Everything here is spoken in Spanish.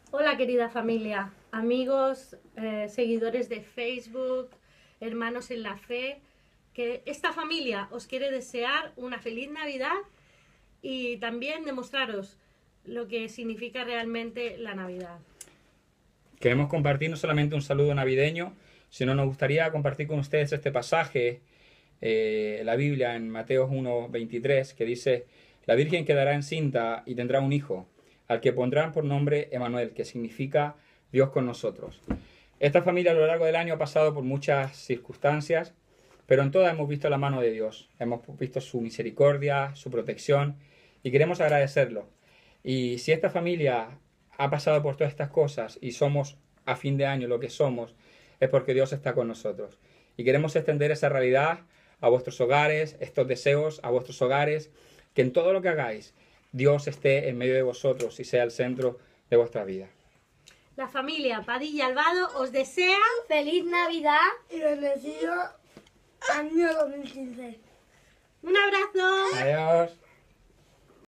Hola querida familia, amigos, seguidores de Facebook, hermanos en la fe, que esta familia os quiere desear una feliz Navidad y también demostraros lo que significa realmente la Navidad. Queremos compartir no solamente un saludo navideño, sino nos gustaría compartir con ustedes este pasaje, la Biblia en Mateo 1:23, que dice: La Virgen quedará encinta y tendrá un hijo, al que pondrán por nombre Emmanuel, que significa Dios con nosotros. Esta familia a lo largo del año ha pasado por muchas circunstancias, pero en todas hemos visto la mano de Dios, hemos visto su misericordia, su protección, y queremos agradecerlo. Y si esta familia ha pasado por todas estas cosas y somos a fin de año lo que somos, es porque Dios está con nosotros. Y queremos extender esa realidad a vuestros hogares, estos deseos a vuestros hogares, que en todo lo que hagáis, Dios esté en medio de vosotros y sea el centro de vuestra vida. La familia Padilla Albado os desea ¡Feliz Navidad! Y bendecido año 2015. un abrazo. Adiós.